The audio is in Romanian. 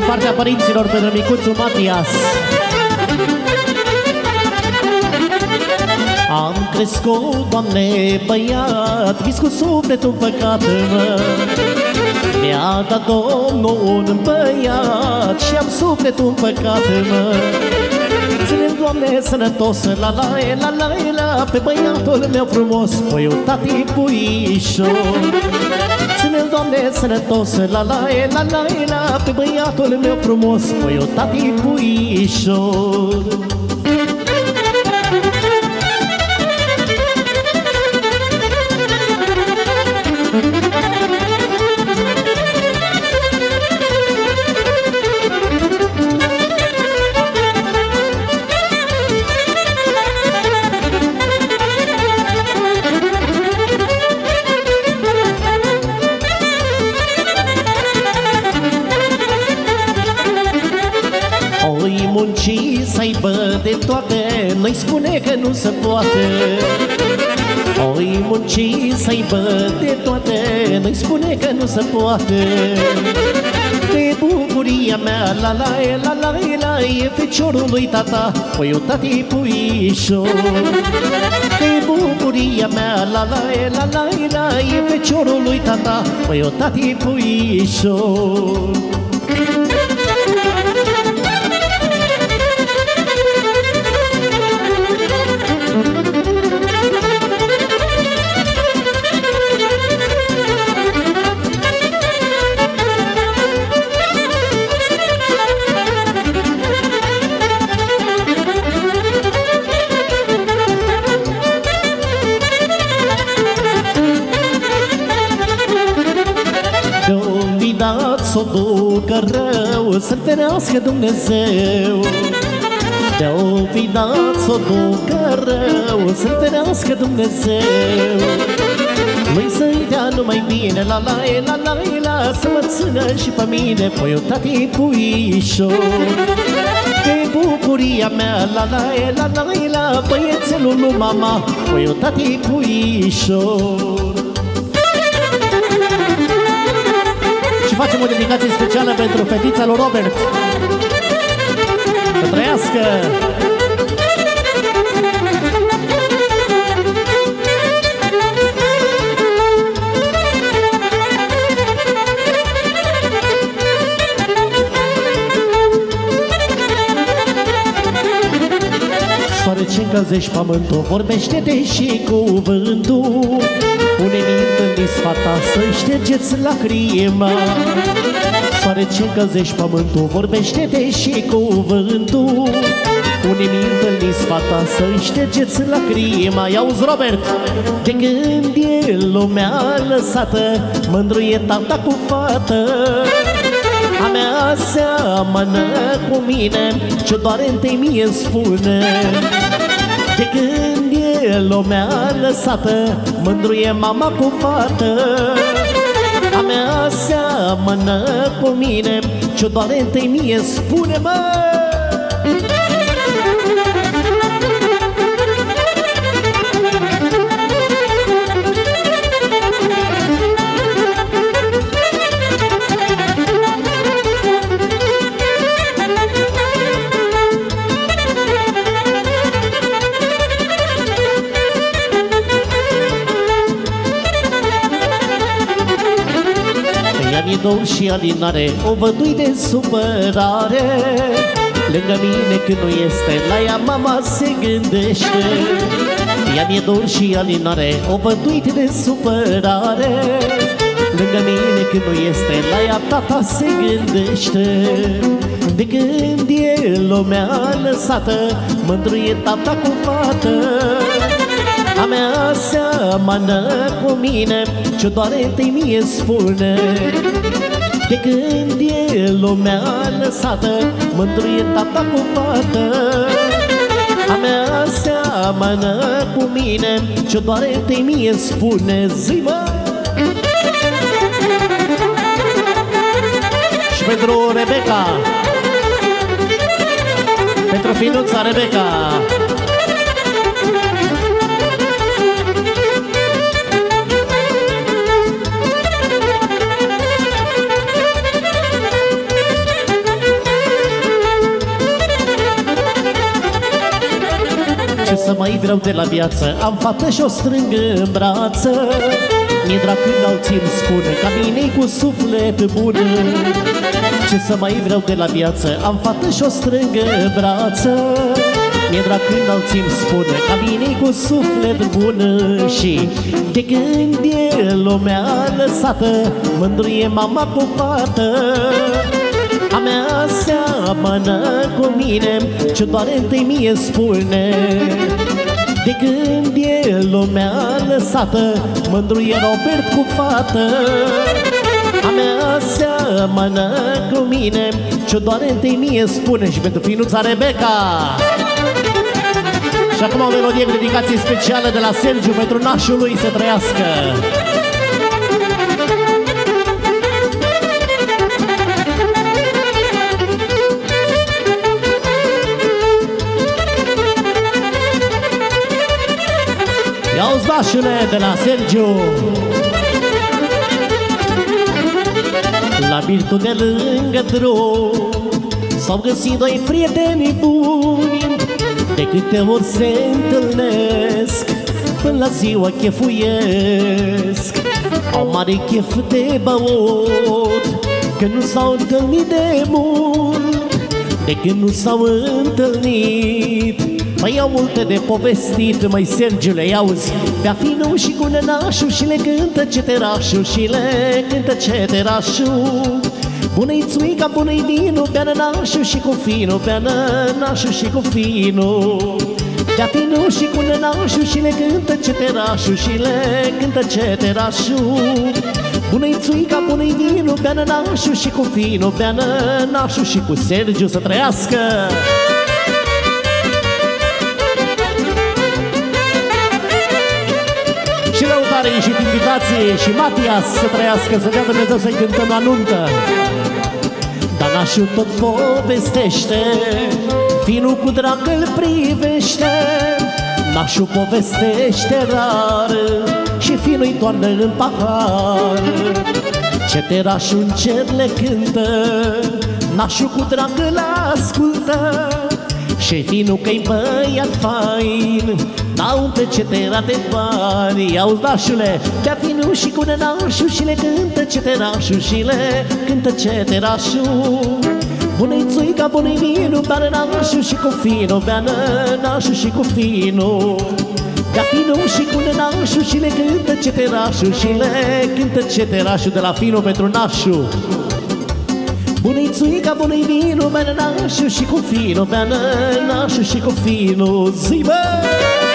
din partea părinților pentru micuțul Matias. Am crescut, Doamne, băiat, vis cu sufletul păcat, mă. Mi-a dat Domnul un băiat și am sufletul păcat, mă. Ține-l, Doamne, sănătos, la la la la la, pe băiatul meu frumos, păi eu tati puișor. Ține-l, Doamne, sănătos, la la la la la, pe băiatul meu frumos, păi eu tati puișor. Să-i de toate, noi spune că nu se poate. Oi munci să-i de toate, noi spune că nu se poate. De bucuria mea, la la la la la, e feciorul lui tata, păi eu tati puișor. De bucuria mea, la la la la la, e feciorul lui tata, păi eu tati puișor. Să o ducă rău, să-l ferească Dumnezeu. De-o fi dat să o ducă rău, să-l ferească Dumnezeu. Lui să-i dea numai bine, la la la la la, să mă țină și pe mine, păi eu tati puișor. De bucuria mea, la la la la la, băiețelul lui mama, păi eu tati puișor. Și facem o dedicație specială pentru fetița lui Robert. Să trăiască! Soare ce încălzești pământul, vorbește-te și cuvântul. Pune-mi în fata să-i ștergeți lacrima. Soare ce încălzești pământul, vorbește-te și cuvântul. Pune-mi în fata să-i ștergeți lacrima. Ia-uzi, Robert! De când e lumea lăsată, mândru e tata cu fată. A mea seamănă cu mine, ce doare întâi mie spune. De când e lumea lăsată, mândru e mama cu fată. A mea seamănă cu mine, ce doare întâi mie spune, mă. Mi-e dor și alinare, o vădui de supărare. Lângă mine când nu este, la ea mama se gândește. Ea mi-e dor și alinare, o vădui de supărare. Lângă mine când nu este, la ea tata se gândește. De când e lumea lăsată, mândru e tata cu fată. A mea seamănă cu mine, ce doare întâi mie spune. De când e lumea lăsată, mândru e tata cu fată. A mea seamănă cu mine, ce doare întâi mie spune. Zi-mă! Și pentru Rebecca, pentru finuța Rebecca. mai vreau de la viață? Am fată și o strâng în brață. Mi-e drag când alții îmi spun ca mine cu suflet bun. Ce să mai vreau de la viață? Am fată și o strâng în brață. Mi-e drag când alții îmi spun ca mine cu suflet bun. Și de când e lumea lăsată, mândruie mama cu fată. A mea seamănă cu mine, ce doar întâi mie spune. De când e lumea lăsată, mândruie Robert cu fată. A mea seamănă cu mine, ce doar întâi mie spune. Și pentru finuța Rebecca. Și acum o melodie cu dedicație specială de la Sergiu pentru nașul lui să trăiască. Ia-uzi nașule de la Sergiu. La Birtu de lângă drum s-au găsit doi prieteni buni. De câte ori se întâlnesc, până la ziua chefuiesc. Au mare chef de băut, că nu s-au întâlnit de mult. De când nu s-au întâlnit, mai au multe de povestit. Măi Sergiule, iauzi, bea finul și cu nănașul și le cântă ceterașul, și le cântă ceterașul. Bună-i țuica, bună-i vinul, bea nănașul și cu finul, bea nănașul și cu finul. Bea finul și cu nănașul și le cântă ceterașul, și le cântă ceterașul. Bună-i țuica, bună-i vinul, bea nănașul și cu finul, bea nănașul și cu Sergiu să trăiască. Și lăutarii și invitații și Matias să trăiască, să dea Dumnezeu să-i cântăm la nuntă. Dar nașul tot povestește, finul cu drag îl privește. Nașul povestește rar și finul-i toarnă în pahar. Ceterașul în cer le cântă, nașul cu drag îl ascultă. Și finul că-i băiat fain, dau pe cetera de bani. Auzi nașule, bea finul și cu nănașul și le cântă ceterașul, și le cântă ceterașul. Bună-i țuica, bună-i vinul, bea nănașul și cu finul, bea nănașul și cu finul. Bea finul și cu nănașul și le cântă ceterașul, și le cântă ceterașul de la finul pentru nașul. Bună-i țuica, bună-i vinul, bea nănașul și cu finul, bea nănașul și cu finul. Zi, bă!